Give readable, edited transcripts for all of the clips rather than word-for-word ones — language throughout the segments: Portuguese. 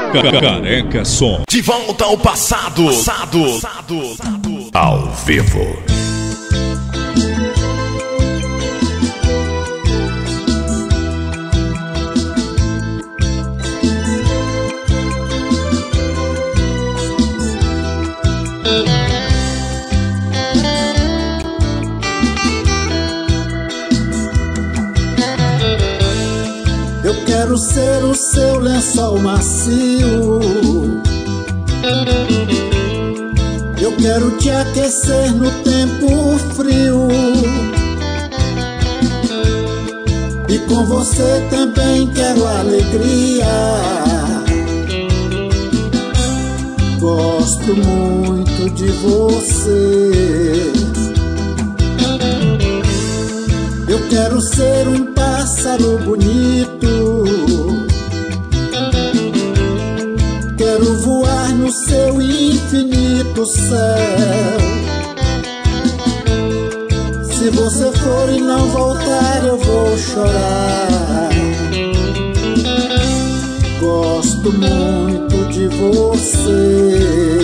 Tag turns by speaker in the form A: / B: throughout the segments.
A: Careca Som.
B: De volta ao passado. Ao vivo.
C: Eu quero ser o seu lençol macio. Eu quero te aquecer no tempo frio. E com você também quero alegria. Gosto muito de você. Eu quero ser um pássaro bonito. Quero voar no seu infinito céu. Se você for e não voltar, eu vou chorar. Gosto muito de você.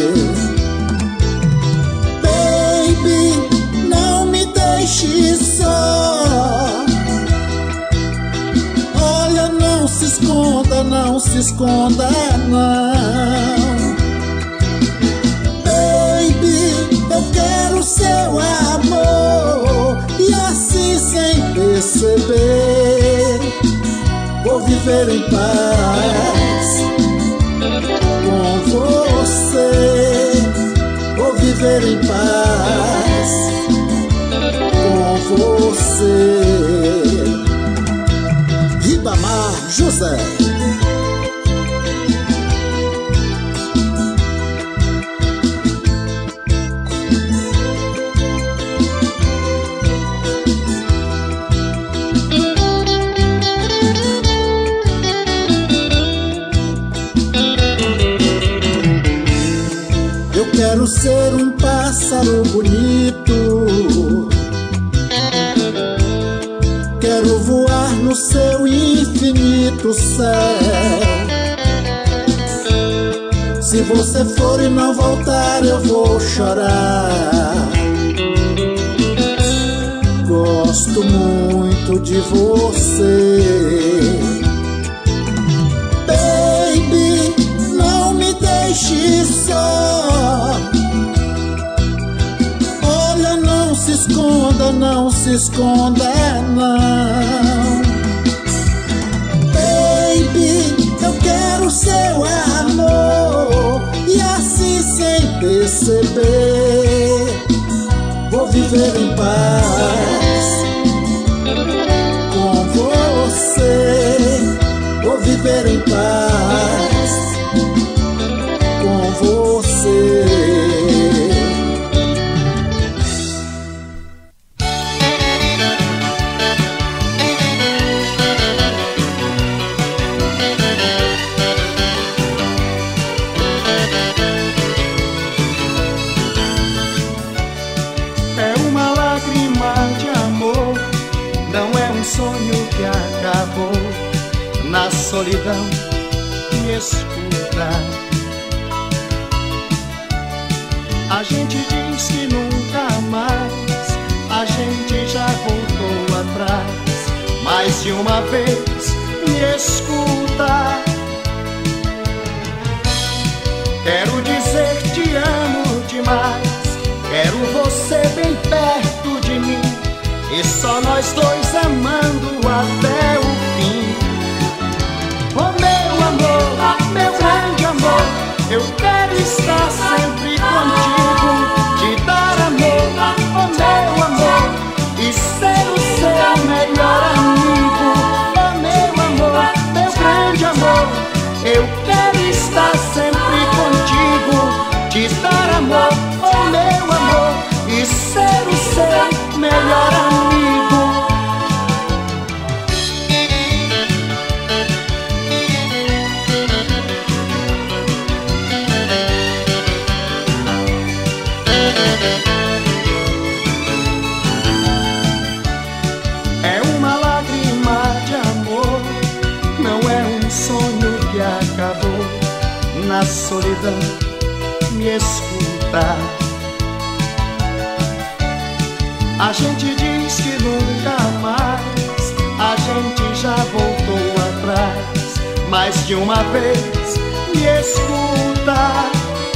C: Baby, não me deixe só. Olha, não se esconda, não se esconda, não. Baby, eu quero seu amor. E assim, sem perceber, vou viver em paz com você. Vou viver em paz com você. Ribamar José. Eu quero ser um pássaro bonito. Quero voar no seu infinito céu. Se você for e não voltar, eu vou chorar. Gosto muito de você. Baby, não me deixe só. Olha, não se esconda, não se esconda, não. Baby, eu quero seu amor. E assim, sem perceber, vou viver em paz com você. Vou viver em paz com você.
D: É uma lágrima de amor, não é um sonho que acabou. Na solidão me escuta. A gente diz que nunca mais, a gente já voltou atrás. Mais de uma vez me escuta. Quero dizer te amo demais. Quero você bem perto de mim, e só nós dois amando até o fim. Oh meu amor, meu grande amor, eu quero estar sempre contigo, te dar amor, oh meu amor, e ser o seu melhor amigo. Oh meu amor, meu grande amor, eu quero estar sempre contigo, te dar amor, oh meu amor, e ser o seu melhor amigo. É uma lágrima de amor, não é um sonho que acabou. na solidão me escuta. A gente diz que nunca mais, a gente já voltou atrás. Mais de uma vez me escuta.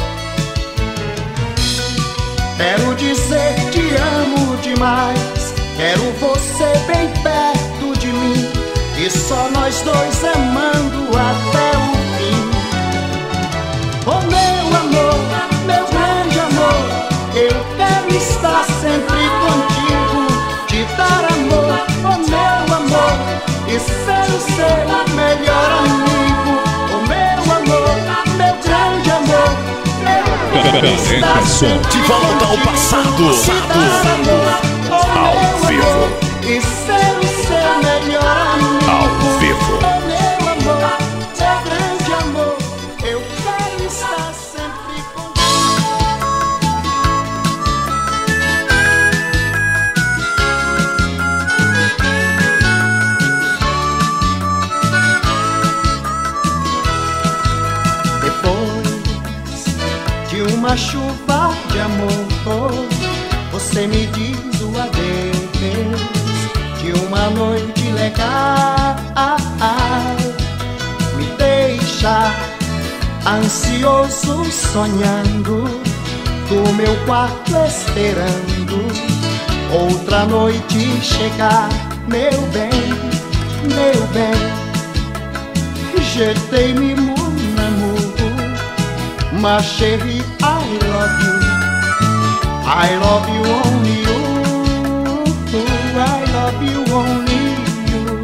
D: Quero dizer te amo demais, quero você bem perto de mim, e só nós dois amando até o fim. Oh meu amor, meu grande amor, eu quero estar sempre contigo, te dar amor, oh meu amor, e ser o seu melhor amigo. Oh meu amor, meu grande amor, eu quero estar sempre
B: de volta ao passado, ao vivo,
D: e ser o seu melhor amigo.
B: ao vivo.
D: Oh meu amor, meu grande amor, eu quero estar sempre contigo. Depois de uma chuva de amor, você me diz o adeus. De uma noite legal, me deixa ansioso sonhando, do meu quarto esperando outra noite chegar. Meu bem, meu bem, je t'aime mon amour, ma chérie, I love you, I love you only you. I love you, only you.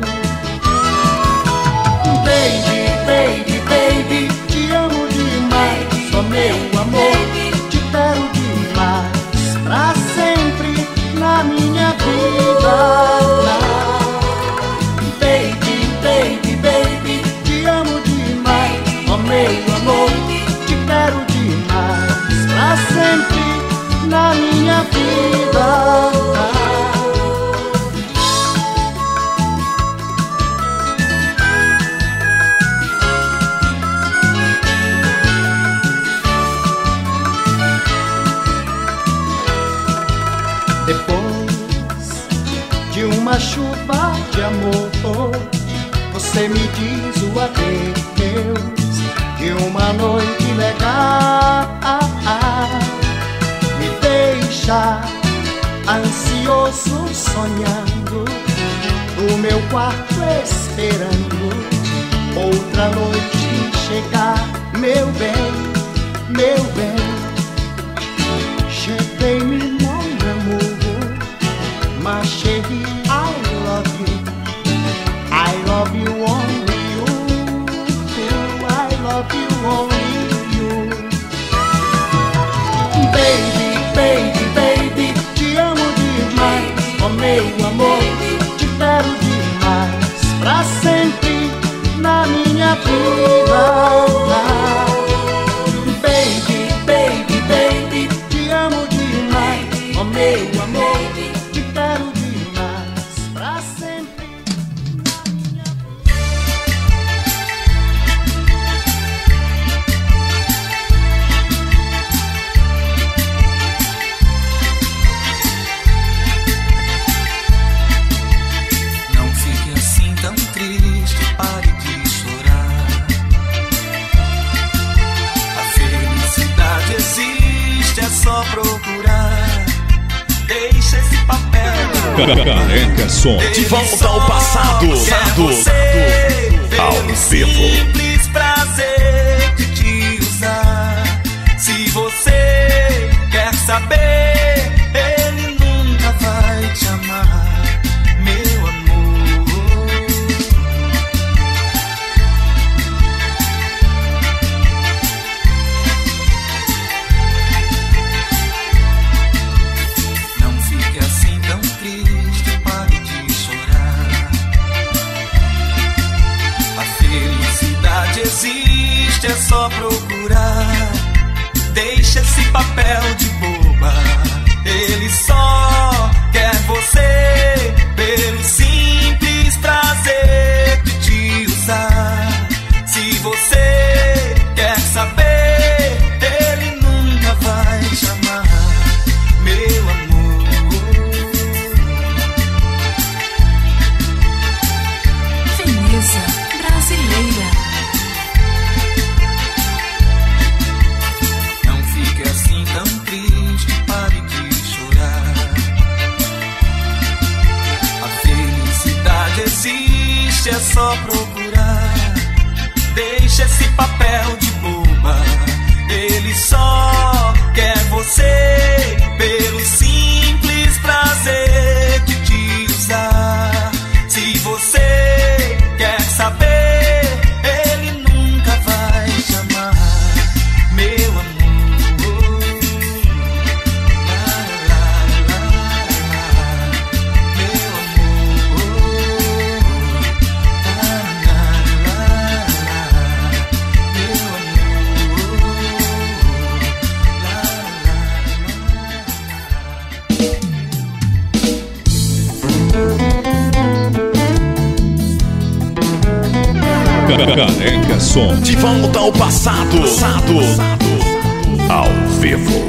D: Baby, baby, baby, te amo demais, ó meu amor, te quero demais, pra sempre na minha vida. Baby, baby, baby, te amo demais, ó meu amor, te quero demais, pra sempre na minha vida. Depois de uma chuva de amor, você me diz o adeus. De uma noite legal, me deixa ansioso sonhando, do meu quarto esperando outra noite chegar. Meu bem, meu bem, je t'aime mon amour, ma chérie, I love you only you, I love you only you. Baby, baby, baby, te amo demais, oh meu amor, te quero demais, pra sempre na minha vida. Baby, baby, baby, te amo demais, oh meu amor, te quero demais, pra sempre na minha vida.
A: Não fique assim tão triste, pare de chorar. A felicidade existe, é só procurar. Deixa esse papel.
B: Careca Som, de volta ao passado, ao vivo.
A: Simples prazer de te usar. Se você quer saber, ele nunca vai te amar, meu amor. Não fique assim tão triste, pare de chorar. A felicidade existe, é só procurar. Deixa esse papel de boba, ele só quer você pelo simples prazer de te usar. Se você quer saber,
B: Careca Som.
E: De volta ao passado. Ao vivo.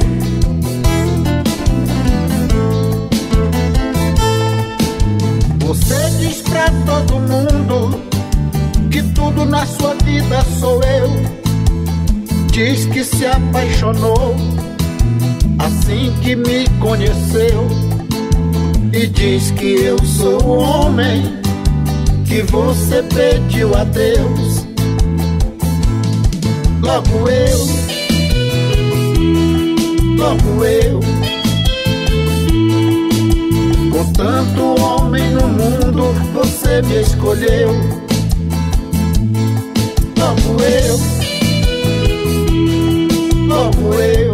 C: Você diz pra todo mundo que tudo na sua vida sou eu. Diz que se apaixonou assim que me conheceu. E diz que eu sou o homem que você pediu a Deus. Logo eu, com tanto homem no mundo, você me escolheu. Logo eu,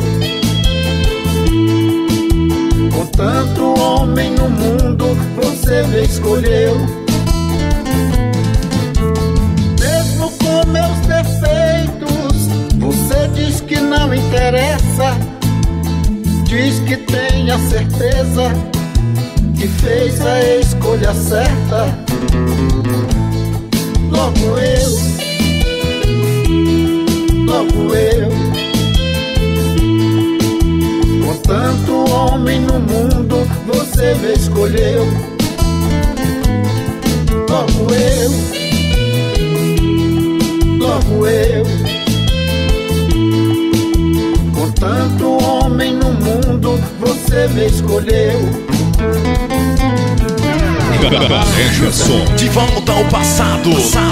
C: com tanto homem no mundo, você me escolheu. Mesmo com meus defeitos, você diz que não interessa. Diz que tem a certeza que fez a escolha certa. Logo eu, com tanto homem no mundo, você me escolheu. Logo eu, com tanto homem no mundo, você me escolheu.
B: Careca Som.
E: De volta ao passado.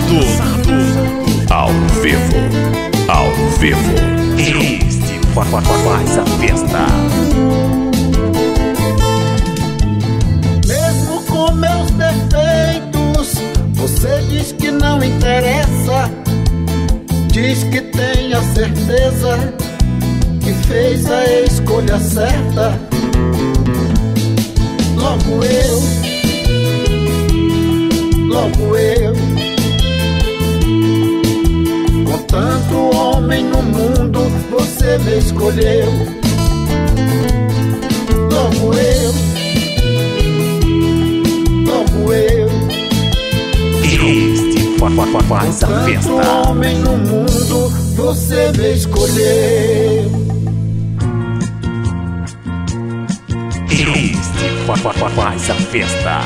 E: Ao vivo. Este faz a festa.
C: Mesmo com meus defeitos, você diz que não interessa. Diz que tem a certeza que fez a escolha certa. Logo eu, com tanto homem no mundo, você me escolheu. Logo eu,
E: Este faz a festa.
C: tanto homem no mundo, você me escolheu.
E: Este faz a festa.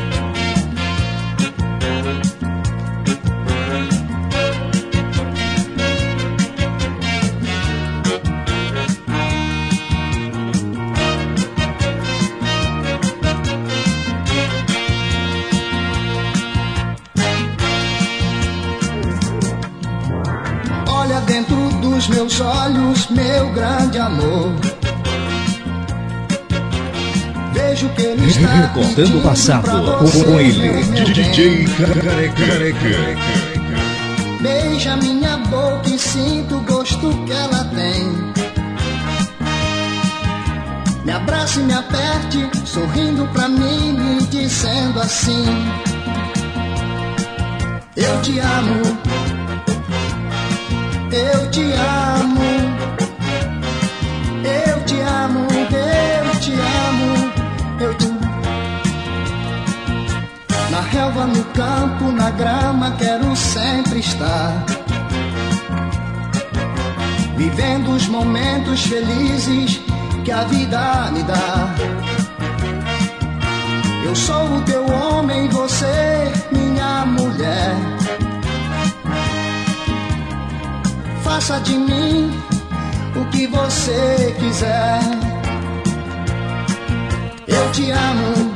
D: Olha dentro dos meus olhos, meu grande amor. Vejo que ele está
B: Recordando o passado com ele, DJ Careca.
D: Beija minha boca e sinto o gosto que ela tem. Me abrace e me aperte, sorrindo pra mim, me dizendo assim: eu te amo, eu te amo, eu te amo, eu te amo, eu te amo. Na relva, no campo, na grama, quero sempre estar, vivendo os momentos felizes que a vida me dá. Eu sou o teu homem, você minha mulher. Faça de mim o que você quiser. Eu te amo,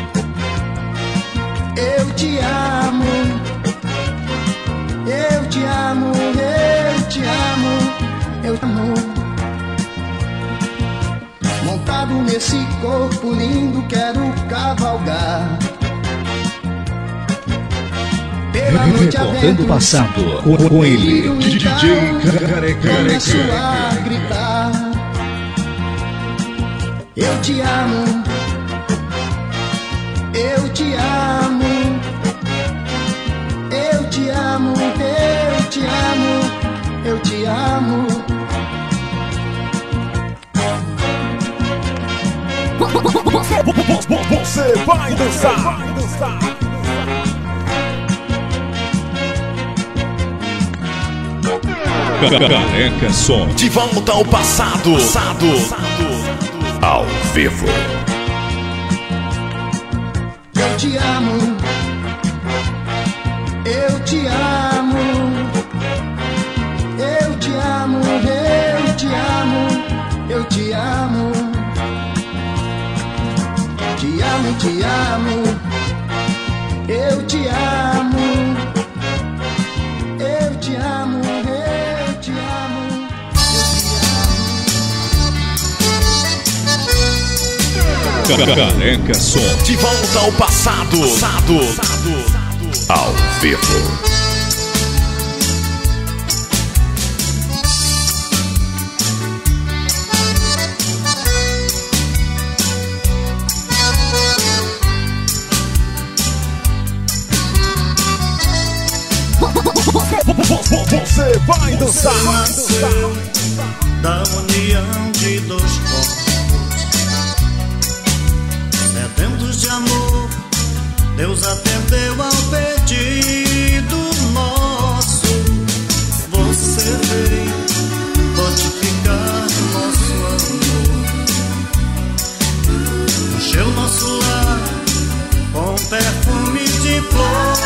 D: eu te amo, eu te amo, eu te amo, eu te amo. Montado nesse corpo lindo, quero cavalgar pela noite
B: Recordando o passado com ele, DJ Careca.
D: Começo a gritar: eu te amo, eu te amo, eu te amo, eu te amo, eu te amo.
E: Você vai dançar.
B: Careca Som.
E: De volta ao passado. Ao vivo.
D: Eu te amo. Eu te amo. Eu te amo. Eu te amo. Eu te amo. Te amo, te amo. Eu te amo. Eu te amo. Eu te amo.
B: Careca Som.
E: De volta ao passado. Ao vivo.
B: Você vai dançar.
F: Da união de dois corpos sedentos de amor, Deus atendeu ao pedido nosso. Você veio fortificar nosso amor, encheu nosso lar com perfume de flor.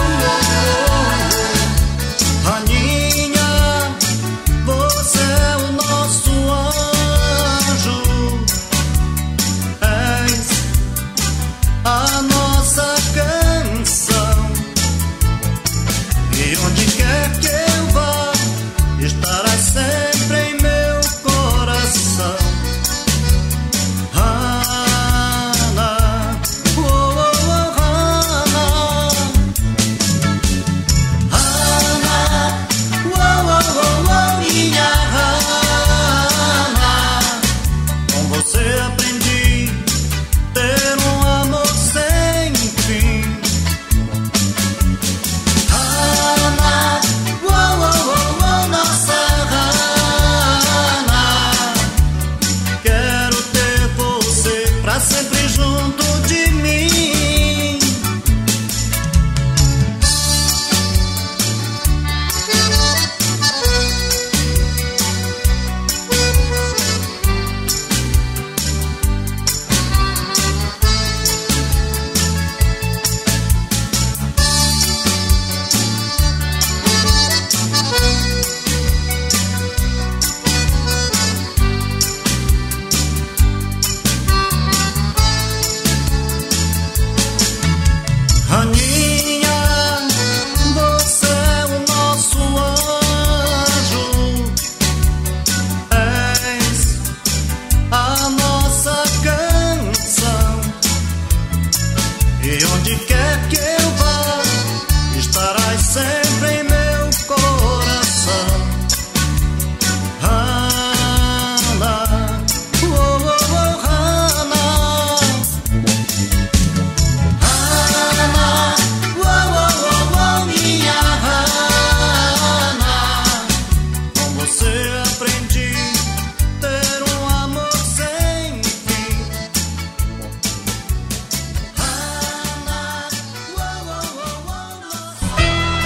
F: Rainha, você é o nosso anjo, és a nossa canção, e onde quer que eu vá, estarás sempre em meu coração. Hannah, oh, oh, oh, Hannah. Hannah, oh, oh, oh, oh, minha Hannah. Com você aprendi ter um amor sem fim. Hannah, oh, oh, oh, oh, nossa Hannah. Quero ter você pra sempre junto de mim. Rainha, você é o nosso anjo, és a nossa canção, e onde quer que eu vá, estarás sempre em meu coração. Hannah, oh, oh, oh, Hannah. Hannah, oh, oh, oh, oh, minha Hannah. Com você aprendi ter um amor sem fim. Hannah, oh, oh, oh, oh,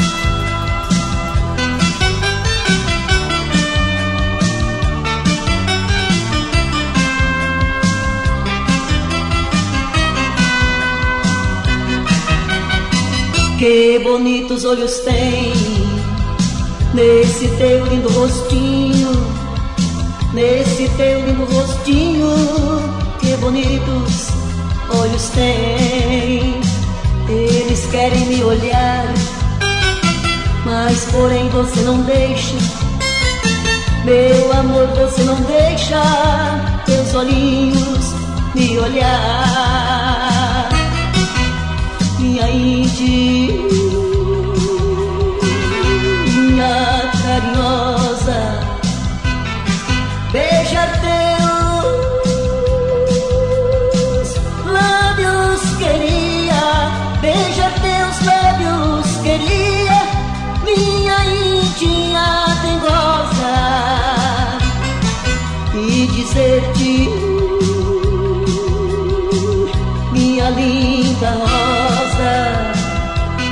G: Que bonitos olhos tem nesse teu lindo rostinho, nesse teu lindo rostinho. Que bonitos olhos tem. Eles querem me olhar, mas porém você não deixa. Meu amor, você não deixa teus olhinhos me olhar. Minha índia, minha carinhosa, beijar teus lábios queria, beijar teus lábios queria, minha índia dengosa, e dizer-te, minha linda rosa,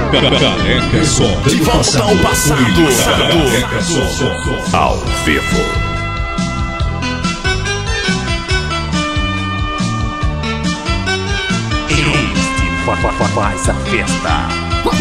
B: Careca Som.
E: De volta ao passado.
B: Careca Som.
E: Ao vivo. Este faz a festa.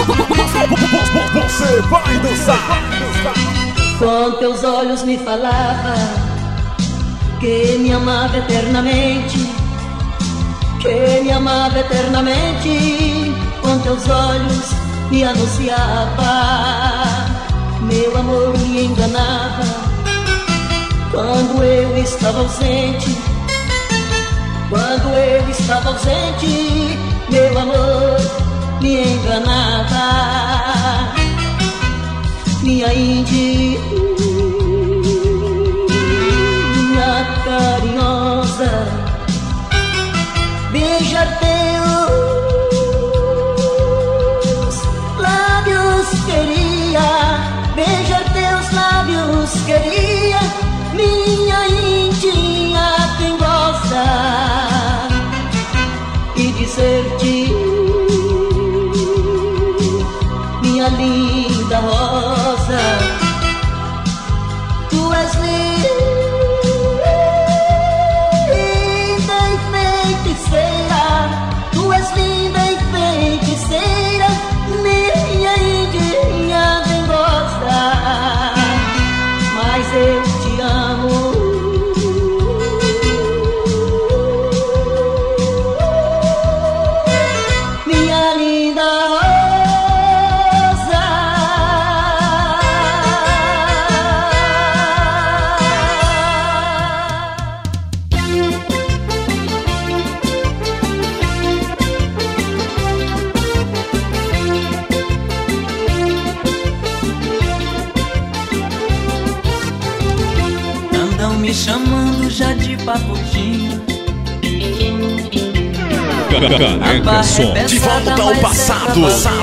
E: Você vai dançar.
G: Com teus olhos me falava que me amava eternamente, que me amava eternamente. Com teus olhos me anunciava, meu amor me enganava. Quando eu estava ausente, quando eu estava ausente, meu amor me enganava. Minha Índia, minha carinhosa, beijar teus lábios queria, beijar teus lábios queria. Minha Índia, quem gosta, e dizer-te, minha linda rosa, tu és linda e feiticeira, tu és linda e feiticeira. Minha Indinha, quem gosta, mas eu te amo. Minha linda rosa,
A: me chamando já de papudinho.
B: Careca Som.
E: De volta ao passado.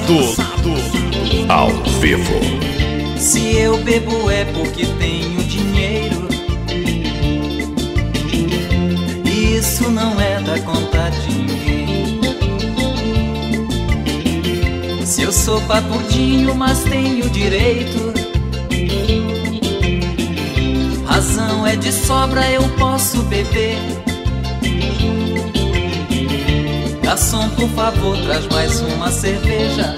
E: Ao vivo.
A: Se eu bebo é porque tenho dinheiro, e isso não é da conta de ninguém. Se eu sou papudinho, mas tenho direito, razão é de sobra, eu posso beber. Garçom, por favor, traz mais uma cerveja.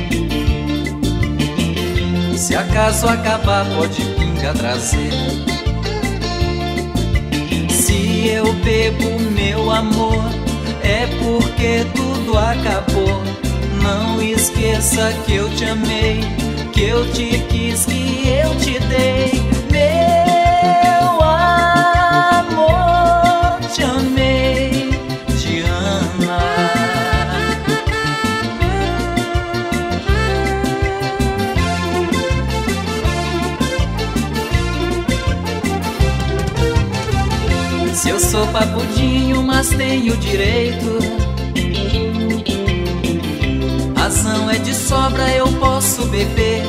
A: Se acaso acabar, pode pinga trazer. Se eu bebo, meu amor, é porque tudo acabou. Não esqueça que eu te amei, que eu te quis, que eu te dei. Meu amor, te amei, Diana. Se eu sou papudinho, mas tenho direito, razão é de sobra, eu posso beber.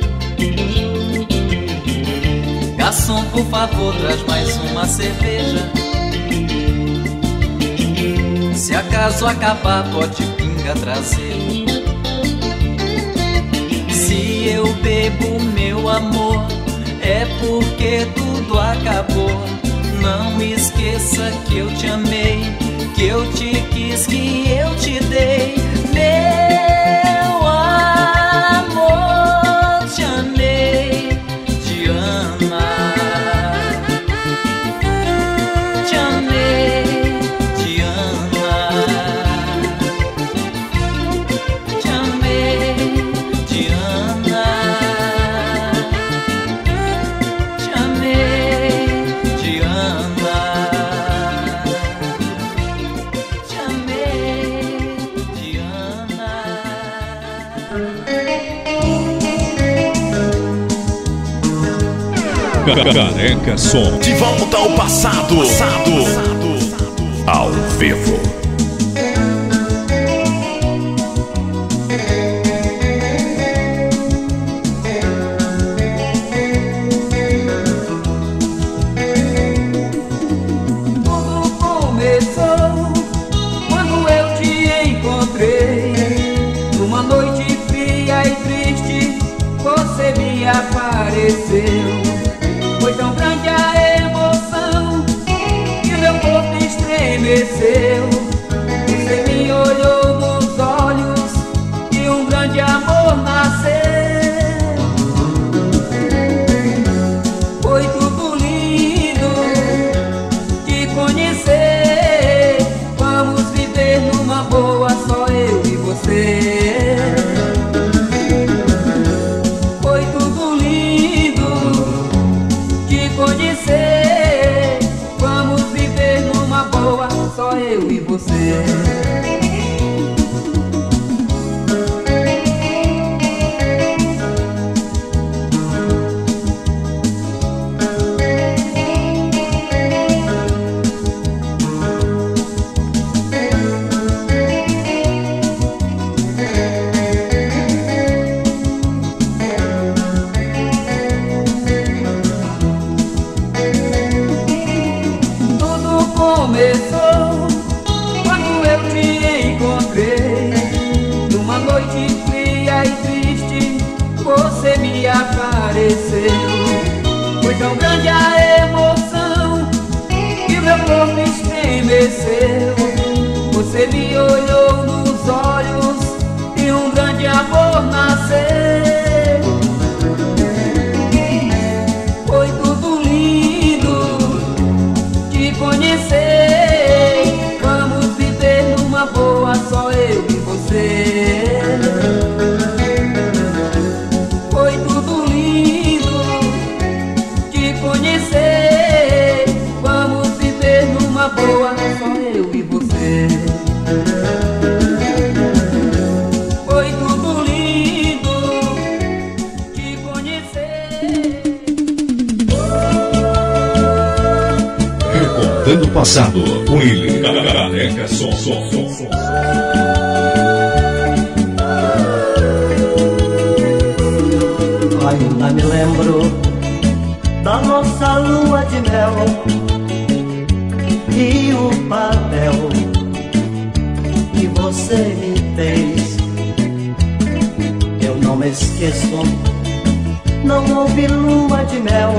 A: Garçom, por favor, traz mais uma cerveja. Se acaso acabar, pode pinga trazer. Se eu bebo, meu amor, é porque tudo acabou. Não esqueça que eu te amei, que eu te quis, que eu te dei. Meu amor, te amei, Diana. Te amei, Diana. Te amei, Diana. Te amei, Diana. Te amei, Diana.
B: Careca Som.
E: De volta ao passado. Ao vivo.
A: Tudo começou quando eu te encontrei numa noite fria tão grande a emoção que meu corpo estremeceu. Você me olhou nos olhos e um grande amor nasceu. Foi tudo lindo te conhecer. Vamos viver numa boa, só eu e você. Foi tudo lindo te conhecer. Vamos viver numa boa, só eu e você. Foi tudo lindo te conhecer.
B: Recordando o passado com ele, Careca Som.
G: Ainda me lembro da nossa lua de mel e o papel que você me fez. Eu não me esqueço, não houve lua de mel.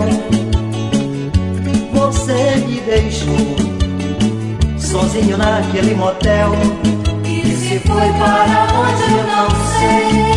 G: Você me deixou sozinho naquele motel e se foi para onde eu não sei.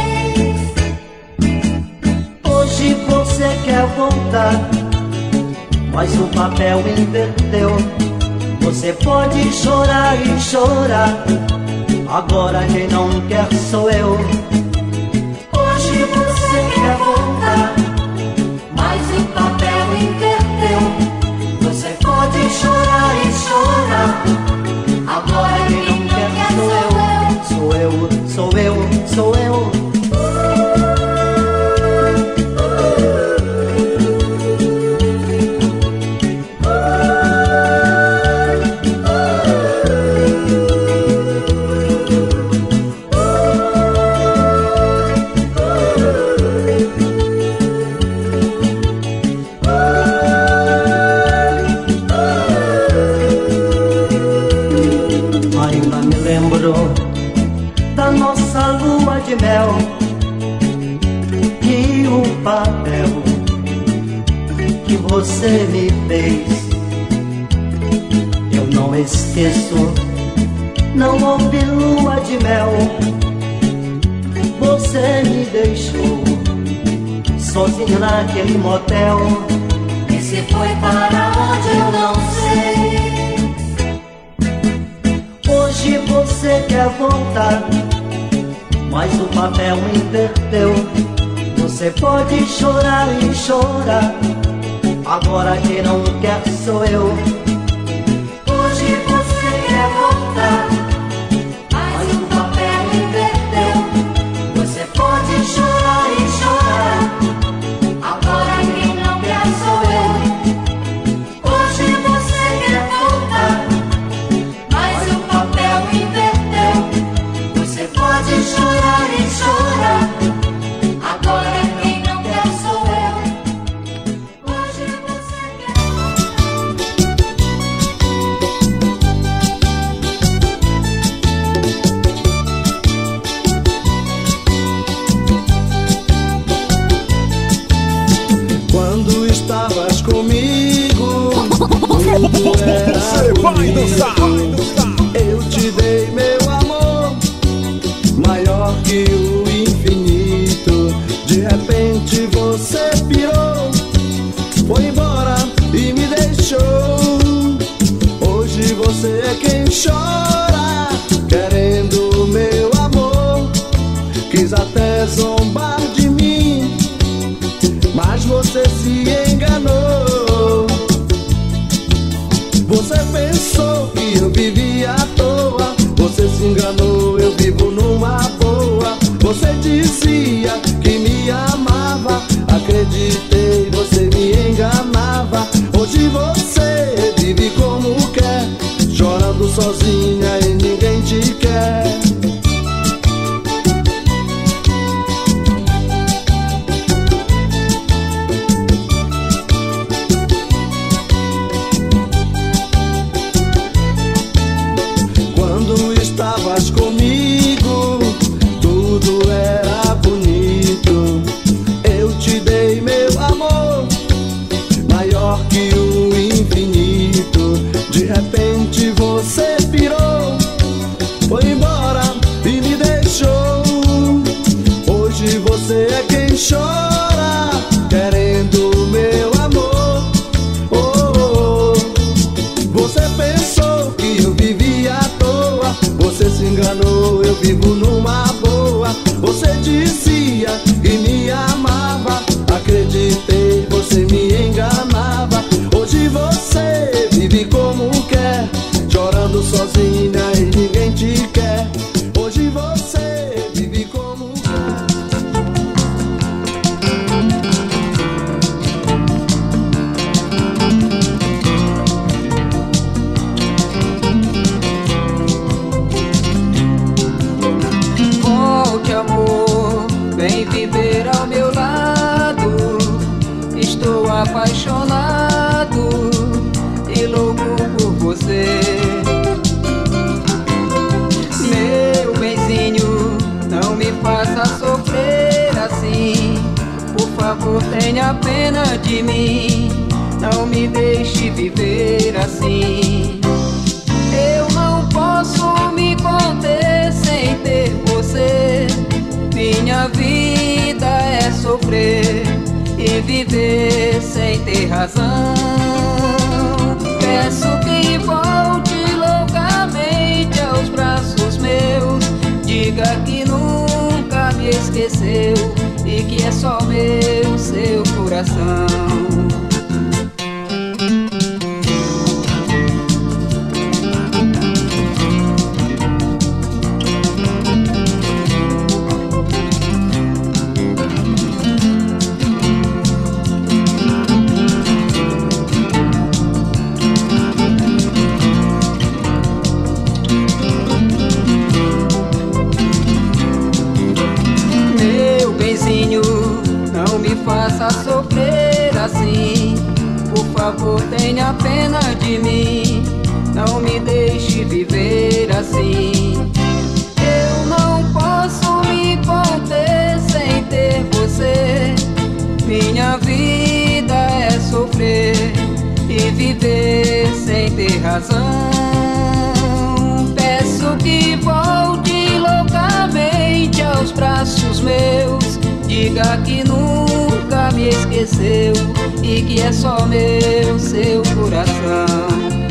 G: Hoje você quer voltar, mas o papel inverteu. Você pode chorar e chorar, agora quem não quer sou eu. Hoje você quer voltar, mas o papel inverteu. Você pode chorar e chorar, agora quem não quer sou eu. Sou eu, sou eu, sou eu. Da nossa lua de mel e o papel que você me fez. Eu não esqueço, não houve lua de mel. Você me deixou sozinho naquele motel e se foi para onde eu não sei. Hoje você quer voltar, mas o papel inverteu. Você pode chorar e chorar, agora quem não quer sou eu. Hoje você quer voltar, mas o papel inverteu. Você pode chorar e chorar, agora quem não quer sou eu. Hoje você quer voltar, mas o papel inverteu. Você pode chorar e chorar, agora quem não quer sou eu. Hoje você quer.
D: Quando estavas comigo, tudo era bonito. Eu te dei meu amor, maior que o infinito. De repente você pirou, foi embora e me deixou. Hoje você é quem chora, querendo o meu amor. Quis até zombar de mim, mas você se enganou. Você pensou que eu vivia à toa, você se enganou, eu vivo numa boa. Você dizia que me amava, acreditei, você me enganava. Hoje você vive como quer, chorando sozinha e ninguém te quer.
A: apaixonado e louco por você. Meu benzinho, não me faça sofrer assim. Por favor, tenha pena de mim. Não me deixe viver assim. Eu não posso me conter sem ter você. Minha vida é sofrer e viver sem ter razão. Peço que volte loucamente aos braços meus. Diga que nunca me esqueceu e que é só meu seu coração. Não me faça sofrer assim. Por favor, tenha pena de mim. Não me deixe viver assim. Eu não posso me conter sem ter você. Minha vida é sofrer e viver sem ter razão. Peço que volte loucamente aos braços meus. Diga que nunca me esqueceu e que é só meu seu coração.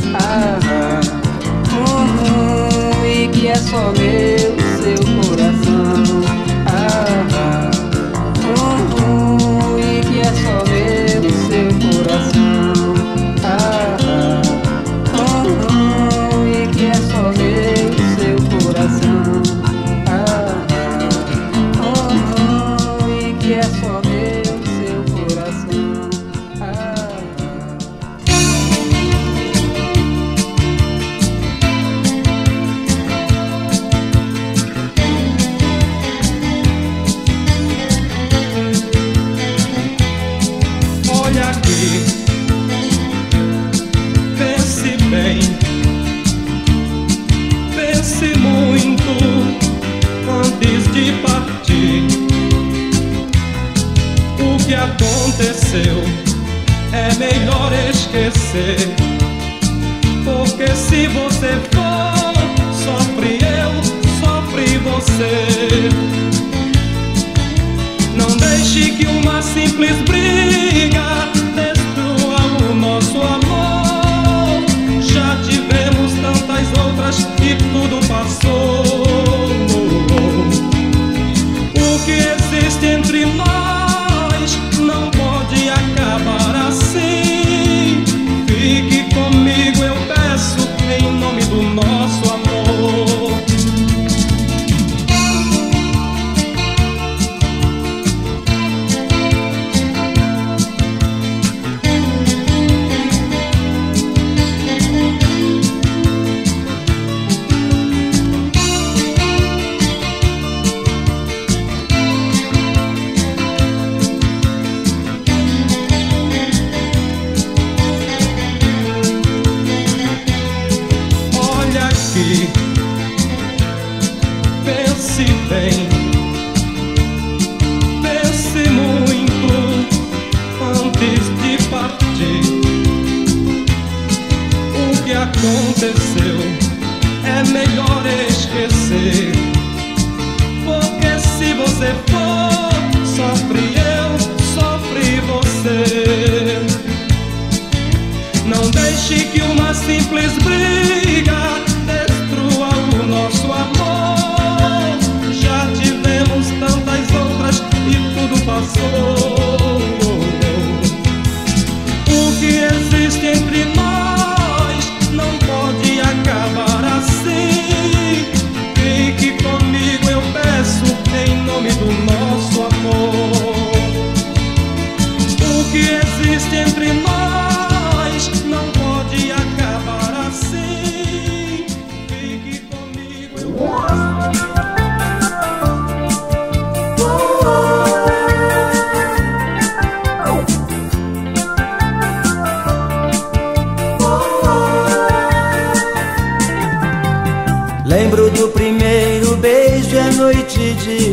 A: E que é só meu seu coração. E que é só meu seu coração. E que é só meu seu coração. Que é só meu seu coração.
H: Olha aqui, pense bem, pense muito antes de partir. O que aconteceu é melhor esquecer, porque se você for, sofre eu, sofre você. Não deixe que uma simples briga destrua o nosso amor. Já tivemos tantas outras e tudo passou. O que existe entre nós não pode acabar assim. Fique comigo, eu peço, em nome do nosso amor.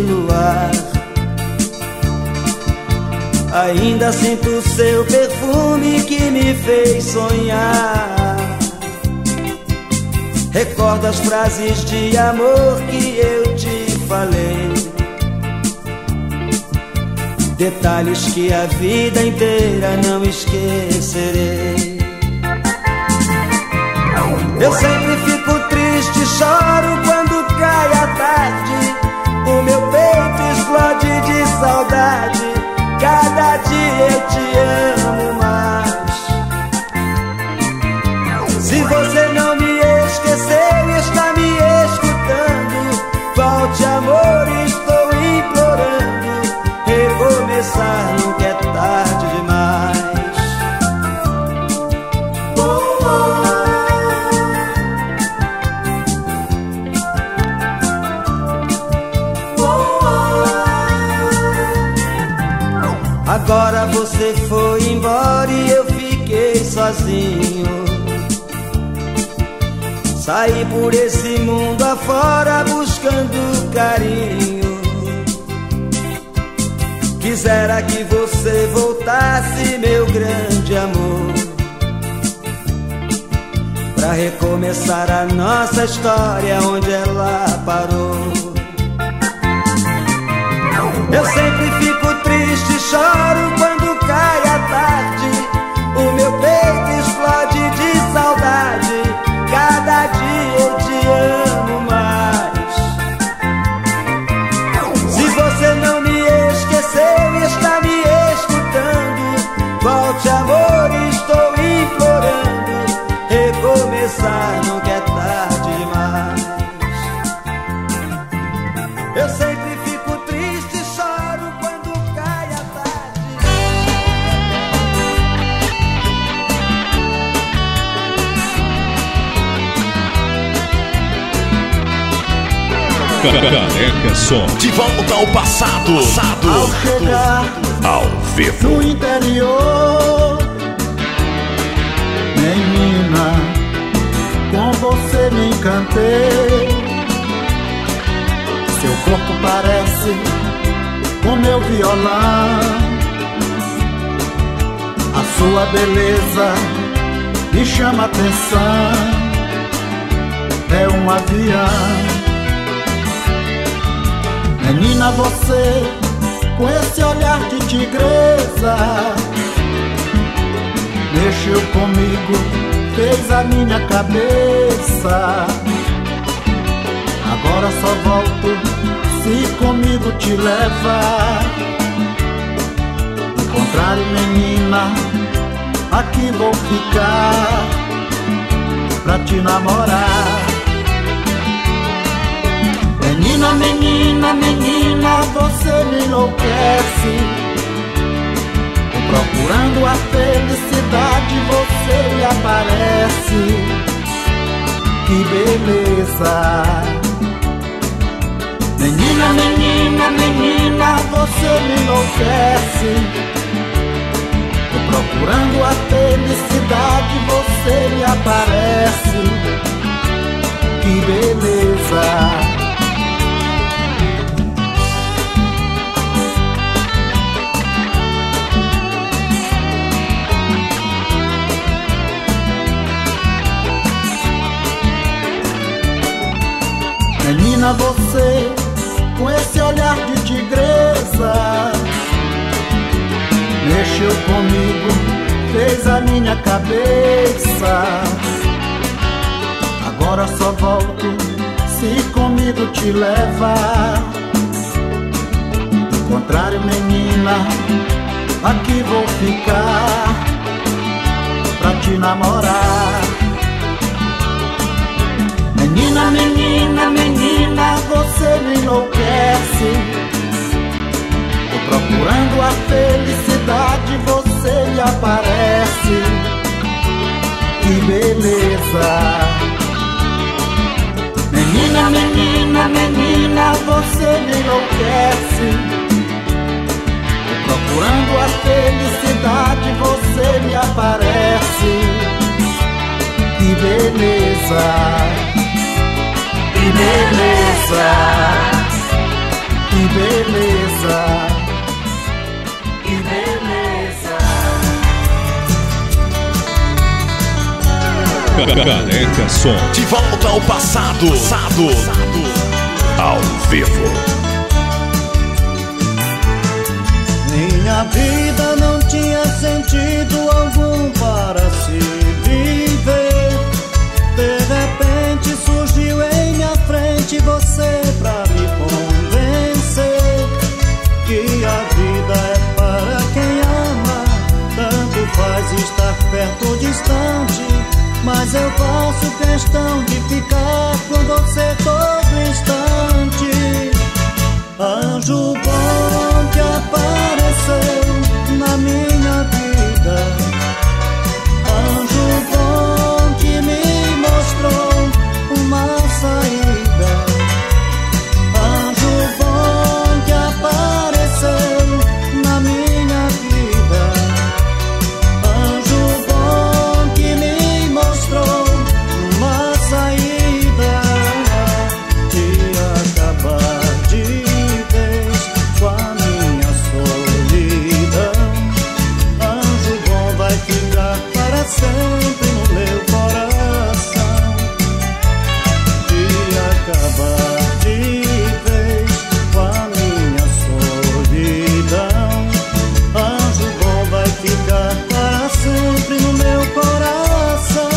G: luar. Ainda sinto seu perfume que me fez sonhar. Recordo as frases de amor que eu te falei, detalhes que a vida inteira não esquecerei. Eu sempre fico triste, choro quando cai a tarde. O meu peito explode de saudade. Cada dia eu te amo mais. Se você não me esqueceu e está me escutando, volte, amor, estou implorando. Recomeçar nunca é tarde demais. Agora você foi embora e eu fiquei sozinho. Saí por esse mundo afora buscando carinho. Quisera que você voltasse, meu grande amor, pra recomeçar a nossa história onde ela parou. Eu sempre fico triste, choro quando cai a tarde. O meu peito explode de saudade. Cada dia eu te amo mais. Se você não me esqueceu e está me escutando, volte, amor, estou implorando. Recomeçar nunca é tarde demais. Eu sempre fico triste, choro quando cai a tarde.
B: Careca Som.
E: De volta ao passado.
C: Ao chegar
E: Ao vivo.
C: no interior, menina, com você me encantei. Seu corpo parece com meu violão. A sua beleza me chama a atenção. É um avião. Menina, você com esse olhar de tigresa mexeu comigo, fez a minha cabeça. Agora só volto se comigo te levar. Do contrário, menina, aqui vou ficar pra te namorar. Menina, menina, menina, você me enlouquece. Procurando a felicidade, você me aparece. Que beleza. Menina, menina, menina, você me enlouquece. Procurando a felicidade, você me aparece. Que beleza. Menina, você com esse olhar de tigresa mexeu comigo, fez a minha cabeça. Agora só volto se comigo te levar. Do contrário, menina, aqui vou ficar pra te namorar. Menina, menina, menina, você me enlouquece. Tô procurando a felicidade, você me aparece. Que beleza. Menina, menina, menina, você me enlouquece. Tô procurando a felicidade, você me aparece. Que beleza. Que beleza, que
D: beleza.
A: Que beleza.
B: Careca Som.
E: De volta ao passado. Ao vivo.
D: Minha vida não tinha sentido algum para se viver. De repente surgiu em minha frente você pra me convencer que a vida é para quem ama. Tanto faz estar perto ou distante, mas eu faço questão de ficar com você todo instante. Anjo bom que apareceu na minha vida, anjo bom que me mostrou uma saída, anjo bom que apareceu na minha vida, anjo bom que me mostrou uma saída, de acabar de vez com a minha solidão. Anjo bom vai ficar para sempre no meu coração, de acabar de vez com a minha solidão. Anjo bom vai ficar para sempre no meu coração.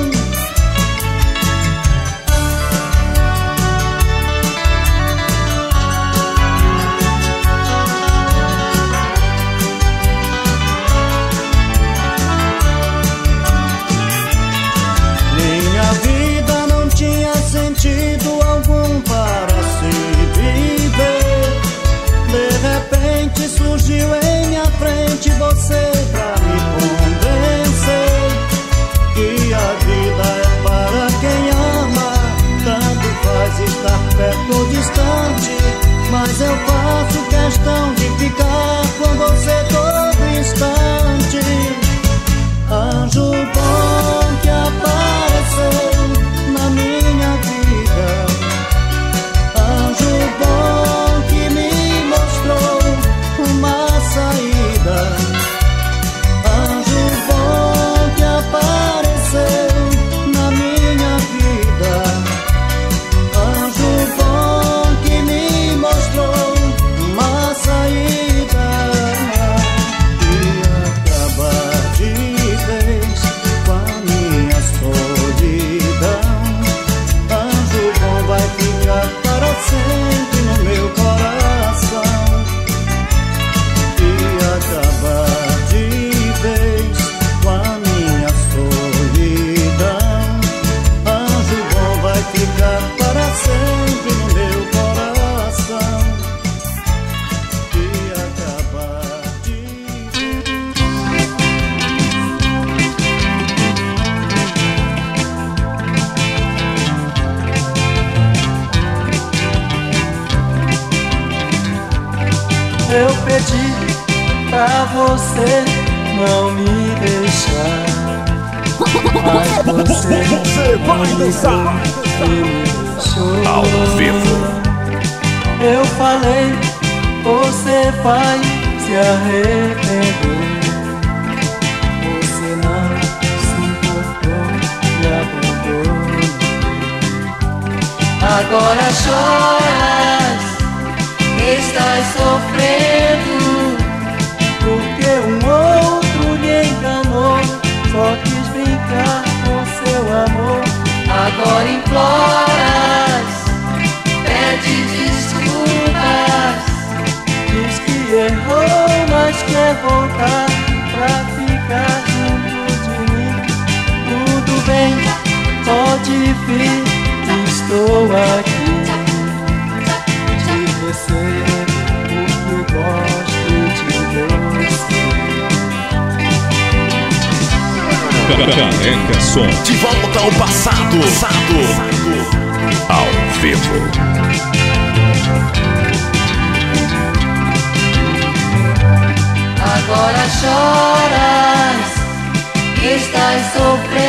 D: Minha vida não tinha sentido algum para se viver. De repente surgiu em minha frente você pra me convencer que a vida é para quem ama. Tanto faz estar perto ou distante, mas eu faço questão de ficar com você todo instante. Anjo bom que apareceu na minha vida, anjo bom que me mostrou uma saída, anjo bom que apareceu na minha vida, anjo bom que me mostrou uma saída, de acabar de vez com a minha solidão. Anjo bom vai ficar para sempre no meu coração, de acabar de vez com a minha solidão. Anjo bom vai ficar para sempre no meu coração, de acabar de
A: Eu pedi pra você não me deixar, mas você
E: vai dançar.
A: e me deixou.
E: Ao vivo.
A: Eu falei, você vai se arrepender. Você não se importou e abandonou. Agora choras, estás sofrendo, porque um outro lhe enganou, só quis brincar com seu amor. Agora imploras, pede desculpas, diz que errou, mas quer voltar pra ficar junto de mim. Tudo bem, pode vir, estou aqui. Você, porque eu gosto de você.
B: Careca Som.
E: De volta ao passado. Ao vivo.
A: Agora choras, estás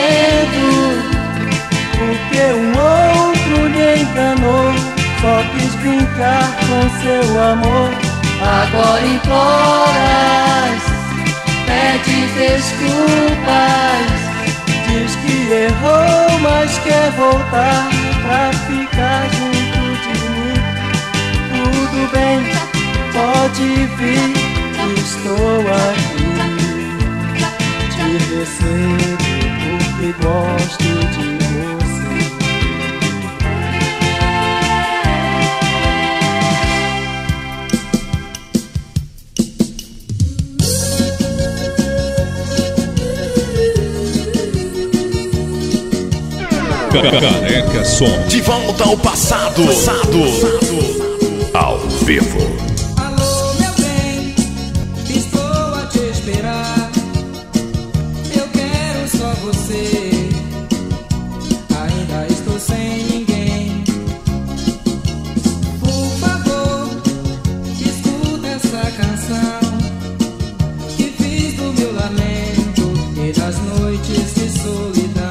A: sofrendo, porque um outro lhe enganou, só quis
G: brincar com seu amor. Agora imploras, pede desculpas, diz que errou, mas quer voltar pra ficar junto de mim. Tudo bem, pode vir, estou aqui. Te recebo porque gosto de você.
B: Careca Som. De volta ao passado. Ao vivo.
H: Alô, meu bem, estou a te esperar. Eu quero só você. Ainda estou sem ninguém. Por favor, escuta essa canção que fiz do meu lamento e das noites de solidão.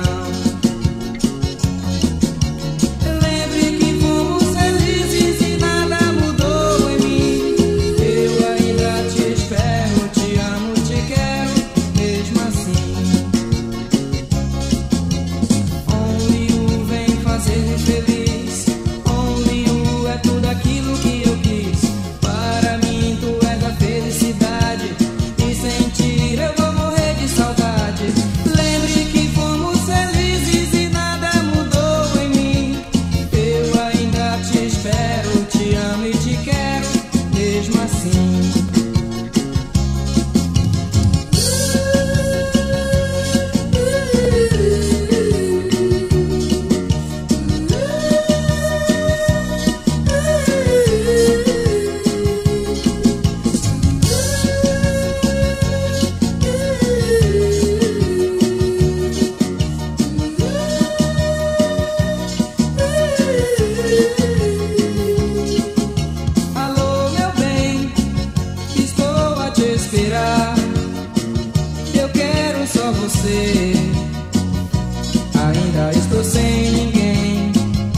H: Ainda estou sem ninguém.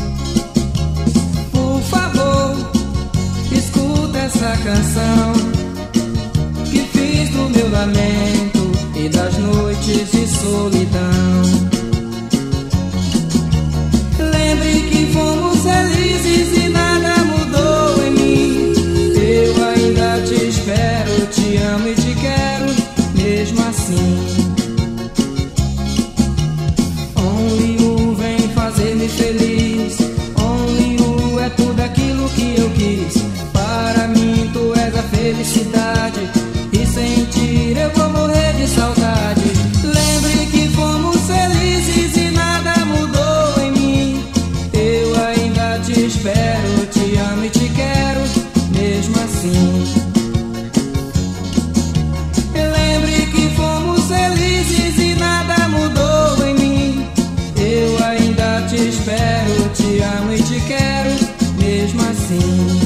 H: Por favor, escuta essa canção que fiz do meu lamento e das noites de solidão. Lembre que fomos felizes e nada mudou em mim. Eu ainda te espero, te amo e te quero mesmo assim. Fazer-me feliz, Only You é tudo aquilo que eu quis. Para mim tu és a felicidade e sem ti eu vou morrer de saudade. Lembre que fomos felizes e nada mudou em mim. Eu ainda te espero, te amo e te quero mesmo assim. Lembre que fomos felizes e nada mudou em mim. Eu ainda te espero, te amo e te quero mesmo assim.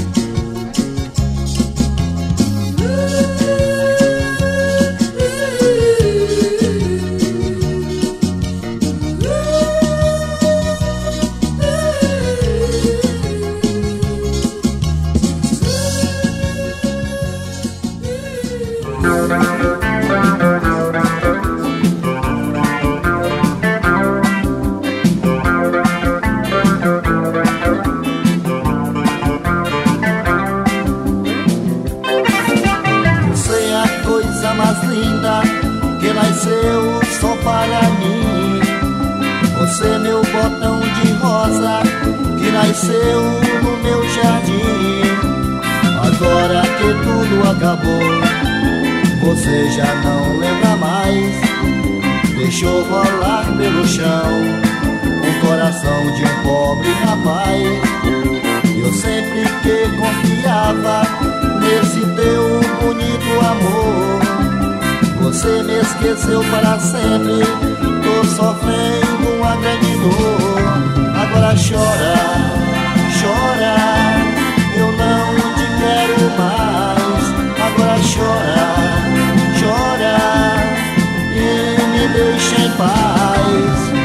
D: Nasceu só para mim. Você meu botão de rosa que nasceu no meu jardim. Agora que tudo acabou, você já não lembra mais. Deixou rolar pelo chão o coração de um pobre rapaz. Eu sempre que confiava nesse teu bonito amor, você me esqueceu para sempre. Tô sofrendo uma grande dor. Agora chora, chora, eu não te quero mais. Agora chora, chora e me deixa em paz.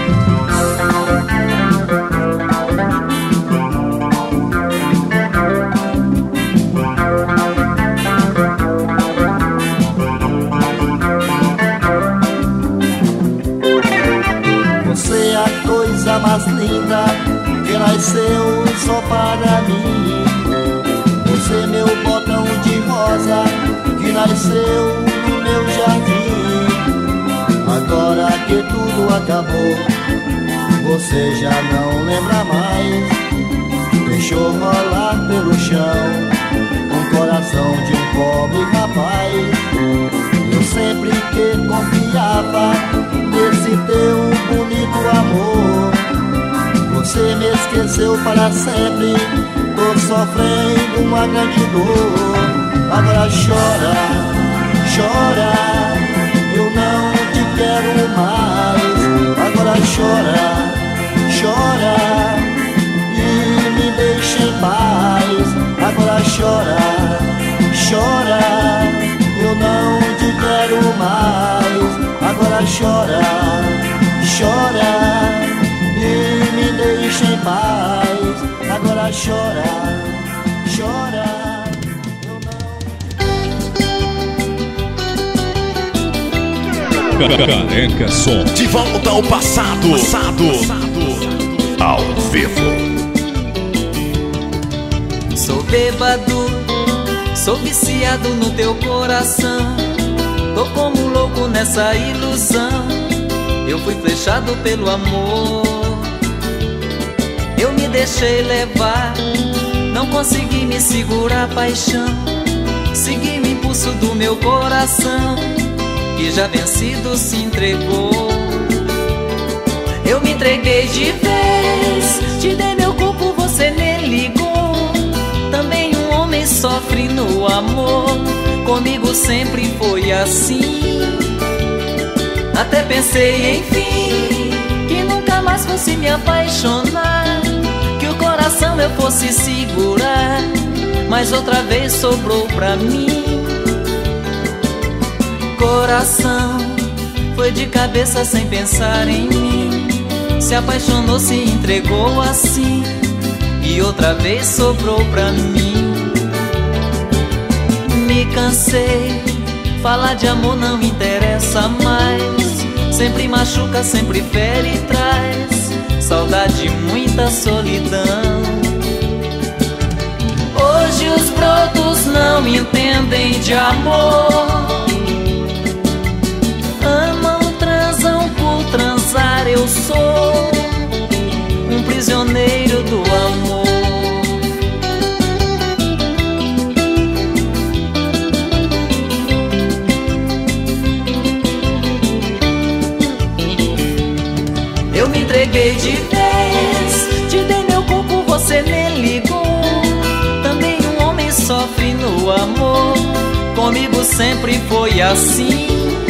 D: nasceu no meu jardim. Agora que tudo acabou, você já não lembra mais. Deixou rolar pelo chão um coração de um pobre rapaz. Eu sempre que confiava nesse teu bonito amor, você me esqueceu para sempre. Tô sofrendo uma grande dor. Agora chora, chora, eu não te quero mais. Agora chora, chora e me deixa em paz. Agora chora, chora, eu não te quero mais. Agora chora, chora e me deixa em paz. Agora chora, chora.
B: Careca Som.
E: De volta ao passado. Ao vivo.
A: Sou bêbado, sou viciado no teu coração. Tô como louco nessa ilusão. Eu fui flechado pelo amor. Eu me deixei levar, não consegui me segurar a paixão. Segui o impulso do meu coração, que já vencido se entregou. Eu me entreguei de vez, te dei meu corpo, você nem ligou. Também um homem sofre no amor, comigo sempre foi assim. Até pensei, enfim, que nunca mais fosse me apaixonar, que o coração eu fosse segurar, mas outra vez sobrou pra mim. Coração foi de cabeça sem pensar em mim, se apaixonou, se entregou assim, e outra vez sobrou pra mim. Me cansei, falar de amor não interessa mais. Sempre machuca, sempre fere e traz saudade, muita solidão. Hoje os brotos não entendem de amor, amam, transam por transar. Eu sou um prisioneiro do amor. Eu me entreguei de vez, te dei meu corpo, você nem ligou. Também um homem sofre no amor, comigo sempre foi assim.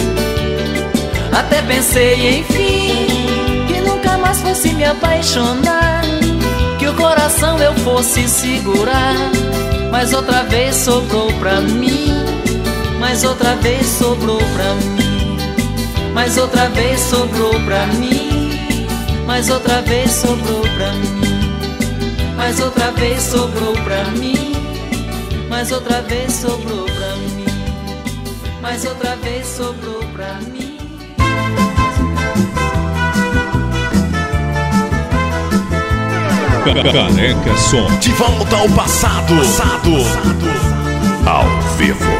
A: Até pensei, enfim, que nunca mais fosse me apaixonar, que o coração eu fosse segurar, mas outra vez sobrou pra mim. Mas outra vez sobrou pra mim. Mas outra vez sobrou pra mim. Mas outra vez sobrou pra mim. Mas outra vez sobrou pra mim. Mas outra vez sobrou pra mim. Mas outra vez sobrou pra mim.
B: Careca Som.
E: De volta ao passado. Ao vivo.